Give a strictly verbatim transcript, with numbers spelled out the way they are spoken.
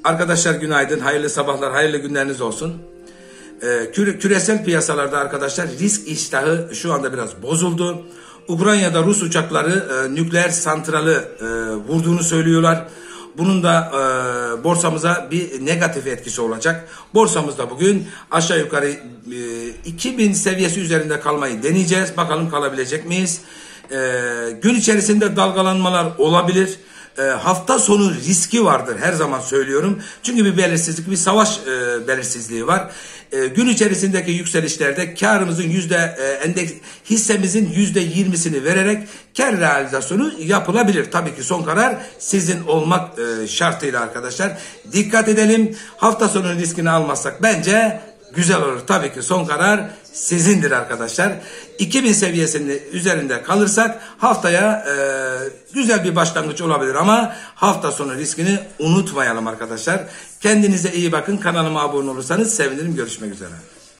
Arkadaşlar günaydın, hayırlı sabahlar, hayırlı günleriniz olsun. Ee, küre, küresel piyasalarda arkadaşlar risk iştahı şu anda biraz bozuldu. Ukrayna'da Rus uçakları e, nükleer santralı e, vurduğunu söylüyorlar. Bunun da e, borsamıza bir negatif etkisi olacak. Borsamızda bugün aşağı yukarı e, iki bin seviyesi üzerinde kalmayı deneyeceğiz. Bakalım kalabilecek miyiz? E, gün içerisinde dalgalanmalar olabilir. E, hafta sonu riski vardır, her zaman söylüyorum. Çünkü bir belirsizlik, bir savaş e, belirsizliği var. E, gün içerisindeki yükselişlerde karımızın yüzde e, endeks hissemizin yüzde yirmisini vererek kar realizasyonu yapılabilir. Tabii ki son karar sizin olmak e, şartıyla arkadaşlar. Dikkat edelim. Hafta sonu riskini almazsak bence güzel olur. Tabii ki son karar sizindir arkadaşlar. iki bin seviyesinin üzerinde kalırsak haftaya e, güzel bir başlangıç olabilir ama hafta sonu riskini unutmayalım arkadaşlar. Kendinize iyi bakın. Kanalıma abone olursanız sevinirim. Görüşmek üzere.